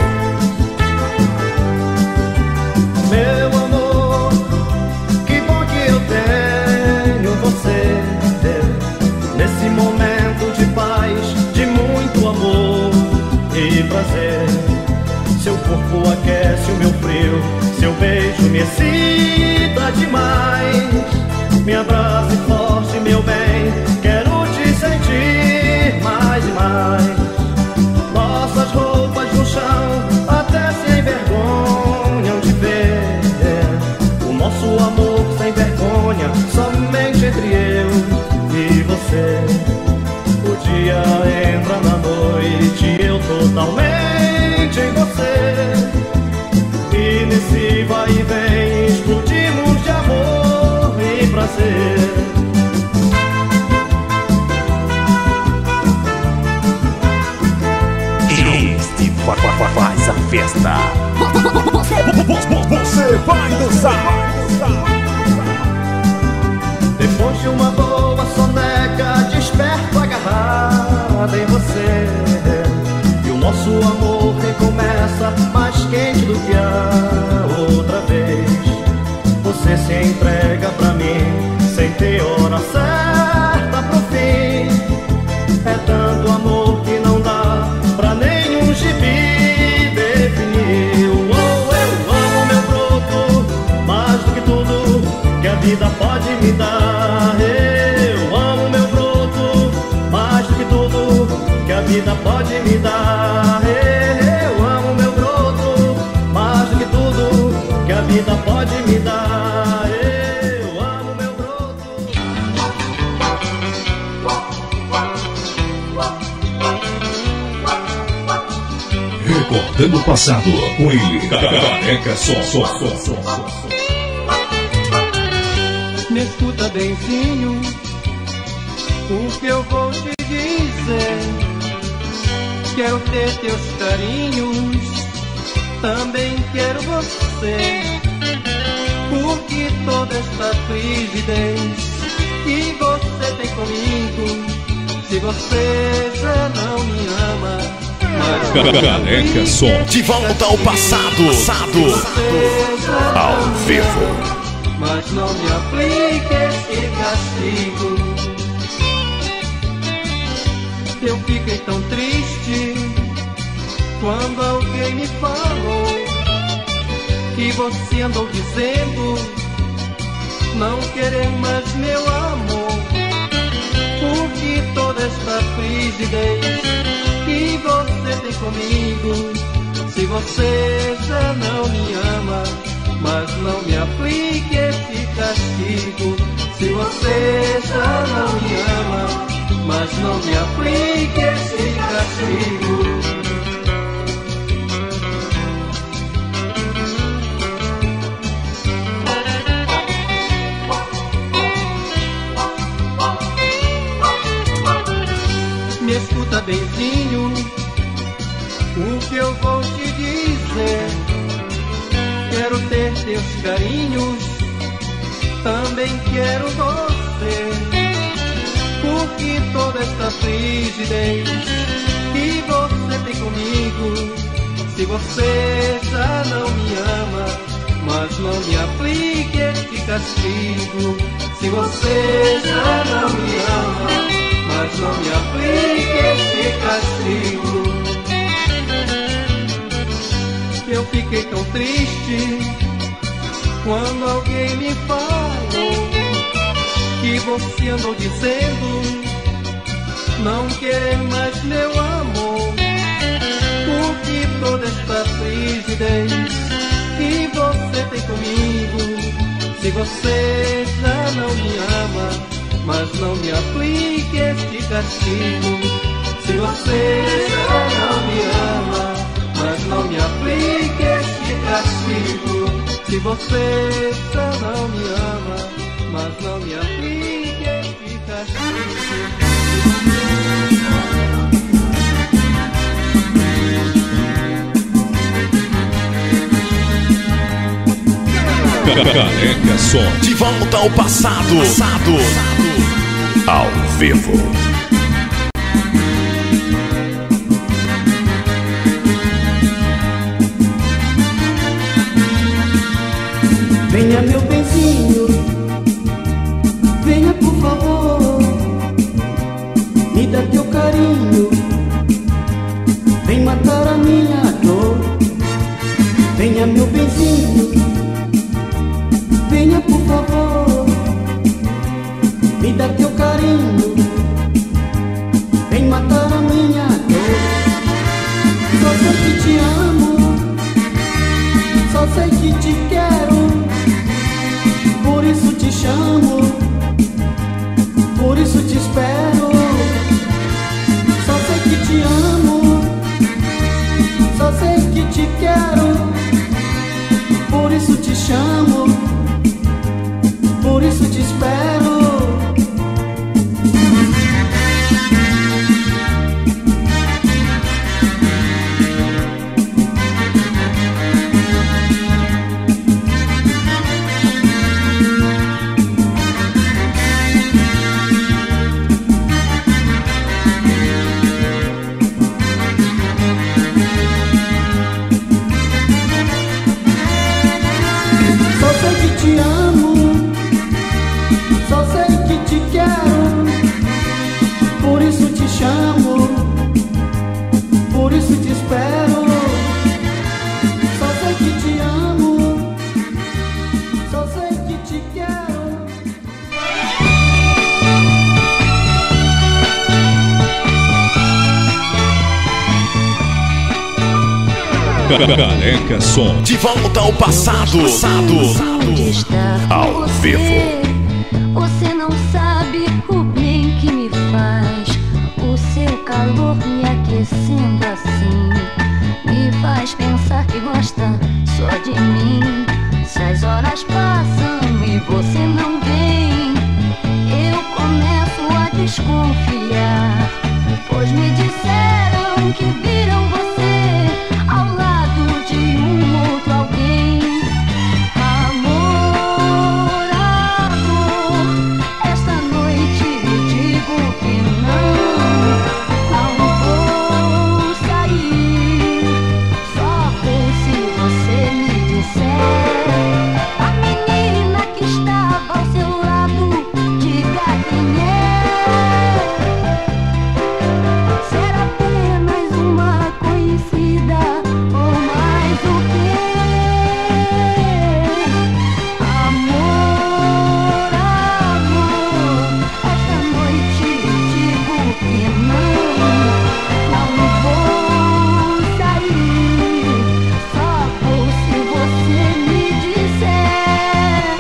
F: Meu amor, que bom que eu tenho você. Nesse momento de paz, de muito amor e prazer. Seu corpo aquece o meu frio, seu beijo me excita demais. Me abrace forte, meu bem, quero te sentir mais e mais. Nossas roupas no chão até se envergonham de ver. O nosso amor sem vergonha, somente entre eu e você. O dia entra na noite, eu totalmente em você. E nesse vai e vem explodimos de amor e prazer.
E: Este faz a festa.
B: Você vai dançar.
F: Depois de uma boa soneca, desperto agarrada em você. E o nosso amor recomeça mais quente tudo que a outra vez. Você se entrega pra mim sem ter hora certa pro fim. É tanto amor que não dá pra nenhum gibi definir. Oh, eu amo meu broto mais do que tudo que a vida pode me dar. Eu amo meu broto mais do que tudo que a vida pode me dar. Eu amo meu broto mais do que tudo que a vida pode me dar. Eu amo meu broto.
B: Recordando o passado com ele, Careca Som.
H: Me escuta benzinho, o que eu vou te dizer. Quero ter teus carinhos, também quero você. Porque toda esta frigidez que você tem comigo, se você já não me ama,
B: Careca Som.
E: De volta ao passado. Ao vivo.
H: mas não me aplique esse castigo. Eu fiquei tão triste quando alguém me falou que você andou dizendo não querer mais meu amor. Porque toda esta frigidez que você tem comigo, se você já não me ama, mas não me aplique esse castigo. Se você já não me ama, mas não me aplique esse castigo. Me escuta benzinho, o que eu vou te dizer. Quero ter teus carinhos, também quero você. Porque toda esta frigidez que você tem comigo, se você já não me ama, mas não me aplique este castigo. Se você já não me ama, mas não me aplique este castigo. Eu fiquei tão triste quando alguém me falou que você andou dizendo não querer mais meu amor. Porque toda esta frigidez que você tem comigo, se você já não me ama, mas não me aplique este castigo. Se você já não me ama, mas não me aplique este castigo. Se você já não me ama, mas não me aplique este castigo.
B: Careca Som.
E: De volta ao passado. Ao vivo.
G: Venha meu benzinho, venha por favor, me dá teu carinho, vem matar a minha dor. Venha meu benzinho, venha por favor, me dá teu carinho, vem matar a minha dor. Só sei que te amo, só sei que te quero, por isso te chamo, por isso te espero. Só sei que te amo, só sei que te quero, por isso te chamo, por isso te espero.
B: Careca Som.
E: De volta ao passado. Ao vivo.
I: Você não sabe o bem que me faz. O seu calor me aquecendo assim me faz pensar que gosta só de mim. Se as horas passam e você não vem, eu começo a desconfiar, pois me disseram que viram você ao lado de um outro alguém. Amor, amor, esta noite digo que não vou sair, só vou se você me disser. A menina que estava ao seu lado, diga quem é. Será apenas uma conhecida ou mais o quê? Amor, amor, esta noite digo que não vou sair, só vou se você me disser.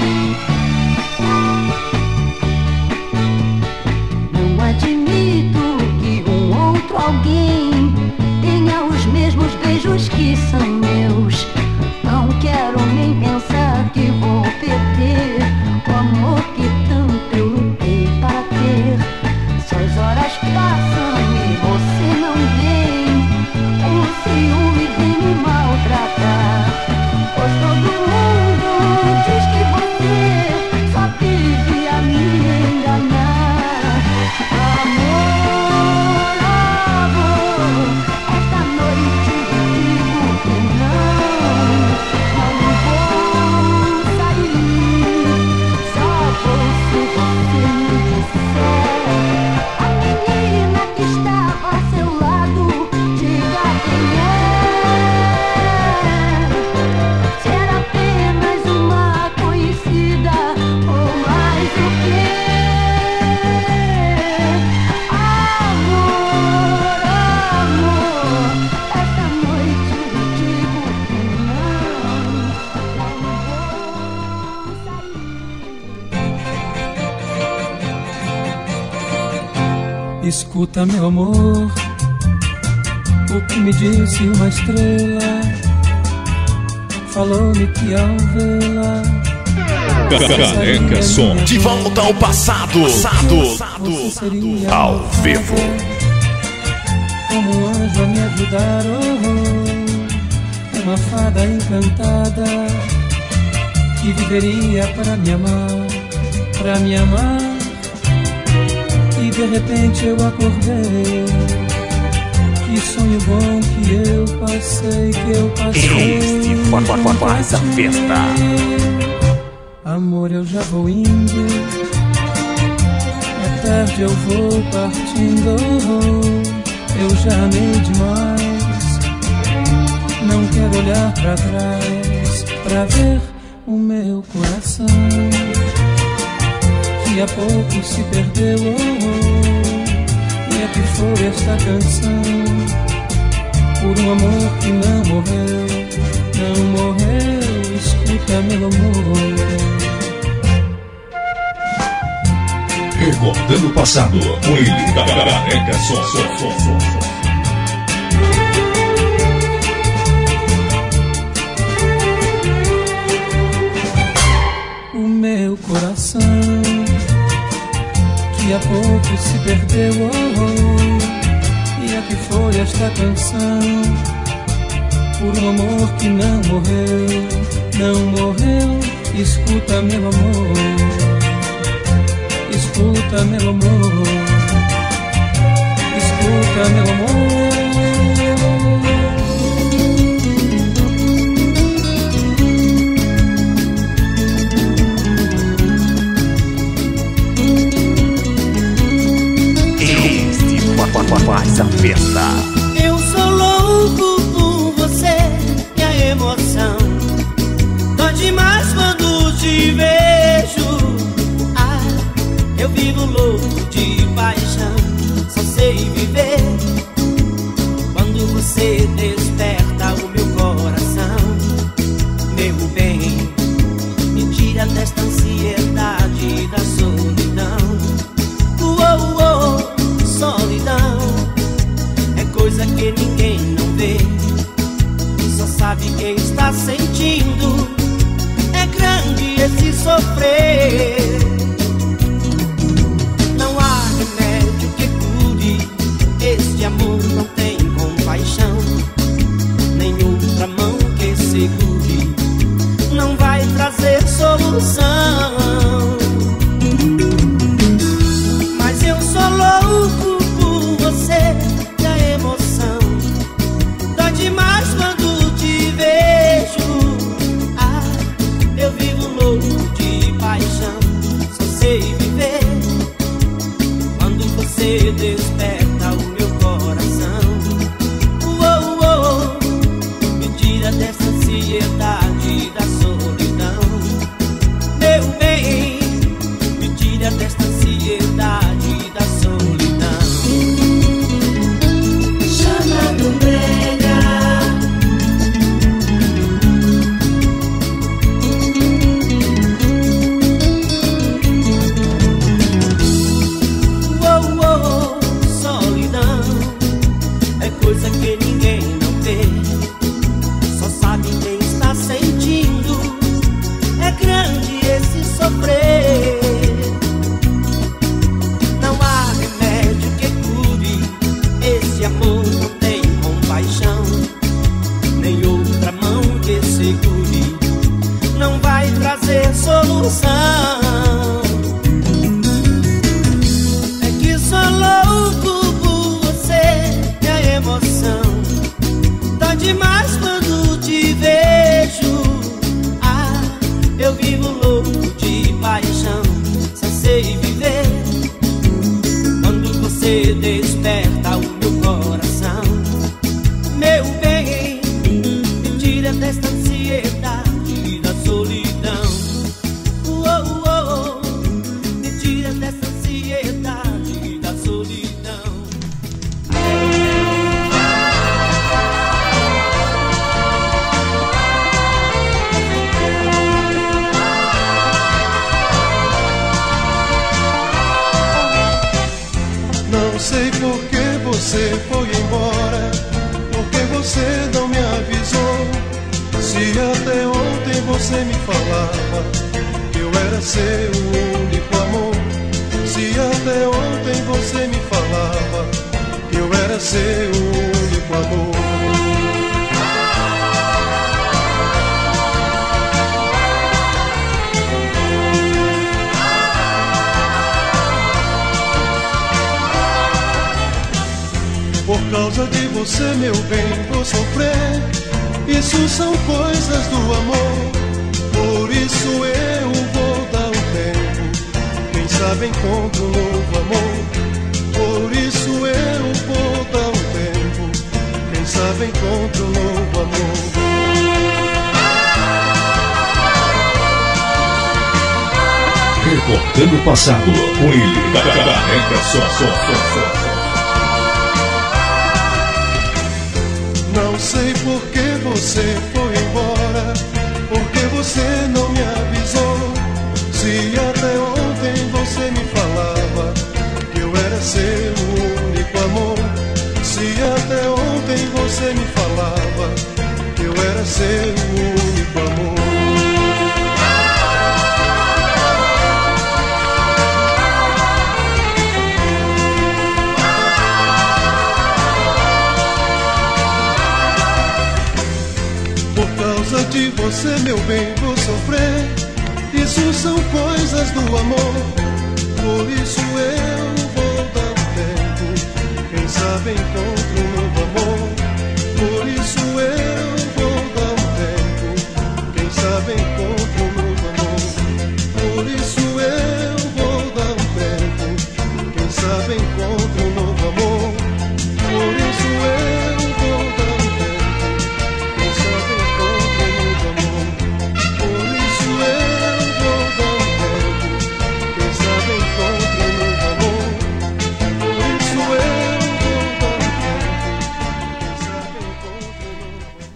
I: Não admito que um outro alguém tenha os mesmos beijos que são meus. Não quero nem pensar que vou perder o amor que tanto eu lutei para ter. Se as horas passam e você não vem, o ciúme vem me maltratar, pois todo mundo diz que você só vive a me enganar. Amor, amor, esta noite digo que não vou sair, só vou se você me disser. A menina que estava ao seu lado, diga quem é. Se era apenas uma conhecida ou mais o quê? Amor, amor, esta noite digo que não vou sair.
A: Escuta, meu amor, o que me disse uma estrela. Falou-me que ao vê-la
B: Careca Som.
E: De volta ao passado.
A: você seria
E: Ao
A: uma
E: vivo.
A: fada, como um anjo a me ajudar. Uma fada encantada que viveria para me amar, para me amar. E de repente eu acordei. Que sonho bom que eu passei,
E: Este faz a festa.
A: Amor, eu já vou indo, é tarde, eu vou partindo. Eu já amei demais, não quero olhar pra trás, pra ver o meu coração que há pouco se perdeu. E é que foi esta canção por um amor que não morreu, não morreu. Escuta, meu amor.
B: Recordando o passado com ele, Careca Som.
A: O meu coração que há pouco se perdeu. E a que foi esta canção por um amor que não morreu, não morreu. Escuta, meu amor, escuta, meu amor, escuta, meu amor.
E: Faz a festa.
J: Eu sou louco por você e a emoção dói demais quando te vejo. Ah, eu vivo louco de paixão, só sei viver sabe quem está sentindo. É grande esse sofrer. Não há remédio que cure. Este amor não tem compaixão, nem outra mão que segure. Não vai trazer solução. Mas eu sou louco por você, e a emoção dói demais quando te vejo. Ah, eu vivo louco de paixão, só sei viver quando você desperta o meu coração. Me tira dessa ansiedade da solidão. Meu bem, me tira desta ansiedade da solidão. Chamado brega. Solidão é coisa que ninguém não vê, só sabe quem está sentindo. É grande esse sofrer. Não há remédio que cure. Esse amor não tem compaixão, nem outra mão que segure. Não vai trazer solução. É que sou louco por você, e a emoção dói demais quando te vejo. Ah, eu vivo louco de paixão, só sei viver quando você desperta o meu coração. Meu bem, me tira desta ansiedade da solidão. Me tira desta ansiedade da solidão.
K: Não sei por que você foi embora, porque você não me avisou. Se até ontem você me falava que eu era seu único amor. Se até ontem você me falava que eu era seu único amor. Por causa de você, meu bem, vou sofrer. Isso são coisas do amor. Por isso eu vou dar um tempo. Quem sabe encontro um novo amor. Por isso eu vou dar um tempo. Quem sabe encontro um novo amor.
B: Recordando o passado com ele, Carrega Som.
K: Não sei por que você foi embora, porque você não me avisou. Se até ontem você me falava que eu era seu único amor. Se até ontem você me falava que eu era seu único amor. Por causa de você, meu bem, vou sofrer. Isso são coisas do amor. Por isso eu vou dar um tempo. Quem sabe encontro um novo amor. Por isso eu vou dar um tempo. Quem sabe encontro um novo amor. Por isso eu vou dar um tempo. Quem sabe encontro um novo amor. Por isso eu vou dar um tempo. Quem sabe encontro um novo amor. Por isso eu vou dar um tempo. Quem sabe encontro um novo amor. Por isso eu vou dar um tempo. Quem sabe encontro um novo amor.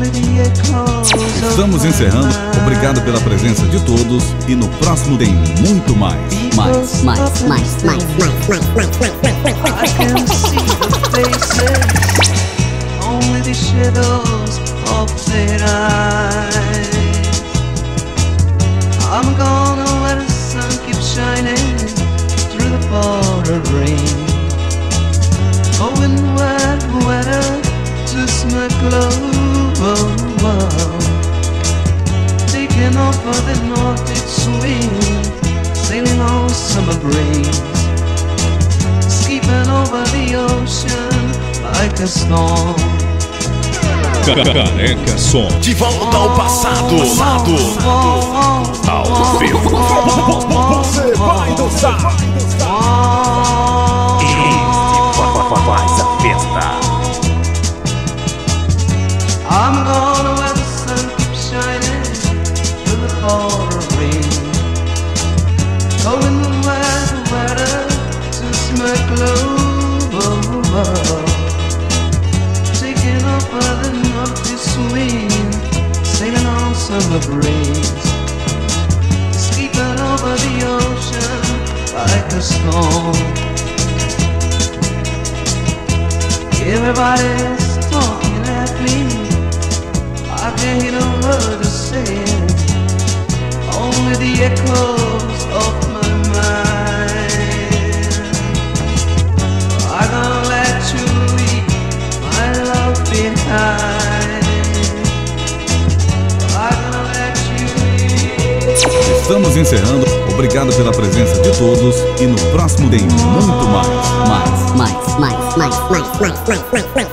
B: Estamos encerrando. Obrigado pela presença de todos. E no próximo tem muito mais. Mais.
I: Mais.
A: I can see the faces, only the shadows of their eyes. I'm gonna let the sun keep shining through the pouring rain, going weather to smooth glow, taking over the northeast swing, sailing on summer breeze, skipping over the ocean like a storm.
B: Careca Som.
E: De volta ao passado. Ao vivo. Você vai dançar. Este faz a festa.
A: I'm gonna let the sun keep shining through the pouring rain, going weather to smooth glow, taking over the northeast wind, sailing on summer breeze, skipping over the ocean like a storm. Everybody's talking at me, I can't hear a word they're saying, only the echoes of my mind. I'm gonna let you leave my love behind. I'm gonna let you leave.
B: Estamos encerrando. Obrigado pela presença de todos. E no próximo tem muito mais.
I: Mais.